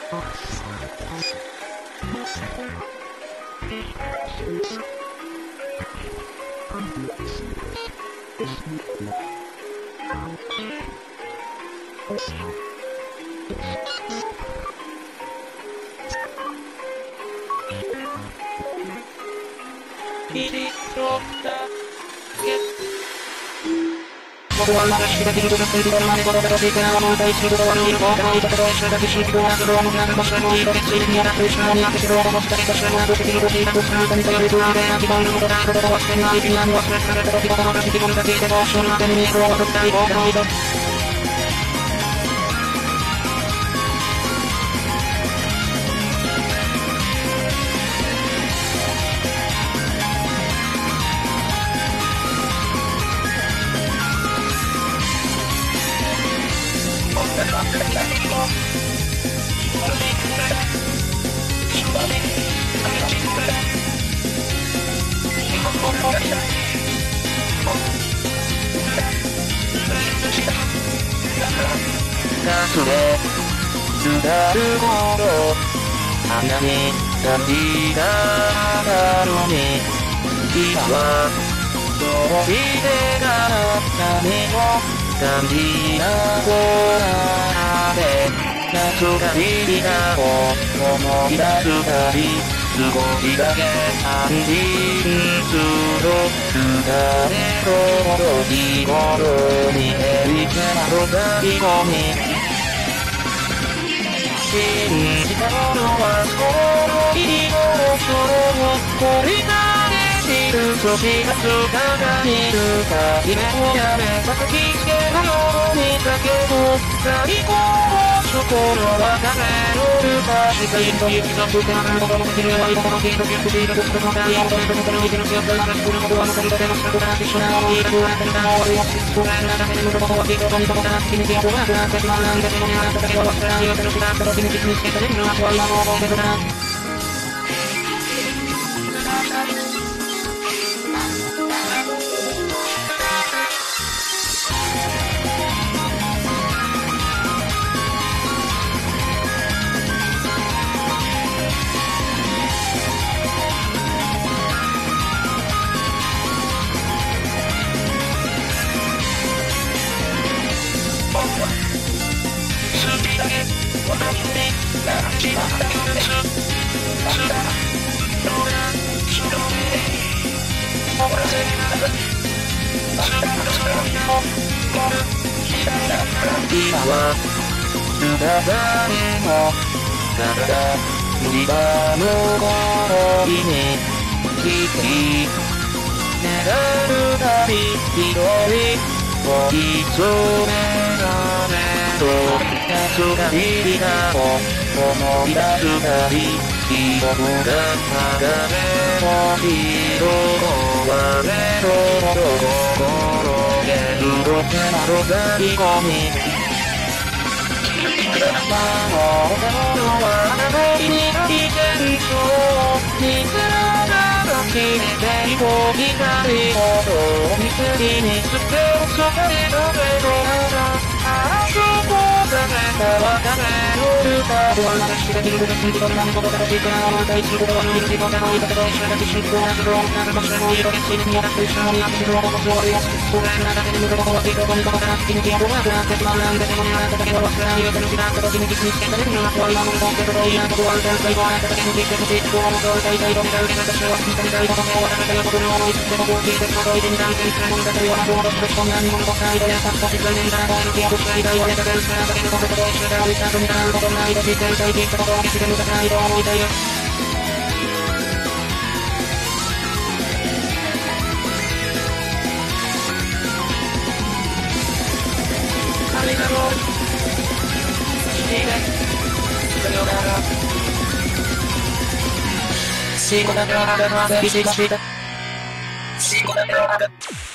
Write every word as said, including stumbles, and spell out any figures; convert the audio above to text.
僕はまだしがきるとするまでことがついてならもう大好きとはのいる僕のいたとしてだけしきとはするはもなくもしもいいとけついてやらくしなにあってしろともしたけとしてもなくできるとしいたとするとにとよりとあれなきばんのことだことはしてない気になる忘れされた時ことのかしきもんだけでどうしようなてに見えるをときたい僕のいたそれ、すだるほど、あんなに感じただろうに、今は、どうしてから何も感じなくなって、懐かしさを思い出すたび、少しだけ安心する、すだれほど日頃にへりつなどがり込み、信じたものはその日頃それを取り返しるそしが姿にいるか夢をやめた時つけのようにだけど最高の心は誰のるかしかいという気がついてなかったこともできるはいいことの聞いた気がついたことのダイヤモンドの心の息の強さが作ることは残りとてのしたことなきしな思い出がなくなるよこれなだけで無ことは聞いたことにともなきに気が怖くなってしまうなんてものにあっただけど忘れないよ手のひらった時に見つけた自分はそういうのを覚えてくだ今はすだ誰もだから無場の頃にきき願うたび一人追い詰められる懐かしさを思い出すたび記憶が流れ落ちる壊れるほど心で動けなどがり込み守るものはあの日にの危険症見せらが決めていこう光を見せにに捨てそこでどれどならあそこだけが別れるか不安なしがきることすること何事からしいから思いたいすることは無理でことが多いだけど一緒だけ進行なするをなるかもしれない色気ついてにやらく一緒にやってくることもそうやすくそれなだけで無ことはついてこにことから好きに気が怖くなってしまうなんてでもにあっただけど忘れないよ手のひらった時に気につけた自分はそういうものもけどいいなことは歌う最後はあっただけに聞いてほしい心もそう歌いたいと見た受けた私は聞いてみたいことを渡れたよ僕の思いつくでもこう聞いてその通りに断然するものだというような行動する人に何者とないでやった少し残念だなこういう気がぶつかりたいよねだけどそれだけのことと一緒で歩いた後になることないと知っていたい聞いたことを決して抜かないと思いたいよありがとうしていないさようなら仕事だけはあるまずいしがした仕事だけはある